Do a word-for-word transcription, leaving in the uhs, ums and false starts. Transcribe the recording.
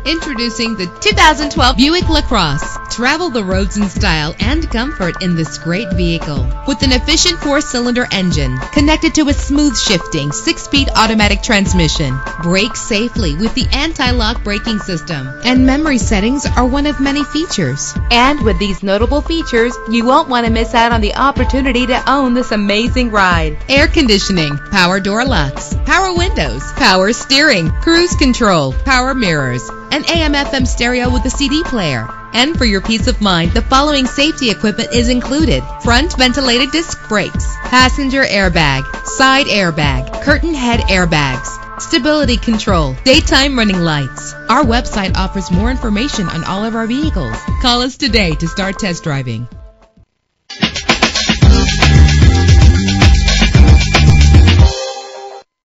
Introducing the two thousand twelve Buick LaCrosse. Travel the roads in style and comfort in this great vehicle. With an efficient four-cylinder engine connected to a smooth shifting six-speed automatic transmission. Brake safely with the anti-lock braking system. And memory settings are one of many features. And with these notable features, you won't want to miss out on the opportunity to own this amazing ride. Air conditioning, power door locks, power windows, power steering, cruise control, power mirrors, an A M F M stereo with a C D player. And for your peace of mind, the following safety equipment is included: front ventilated disc brakes, passenger airbag, side airbag, curtain head airbags, stability control, daytime running lights. Our website offers more information on all of our vehicles. Call us today to start test driving.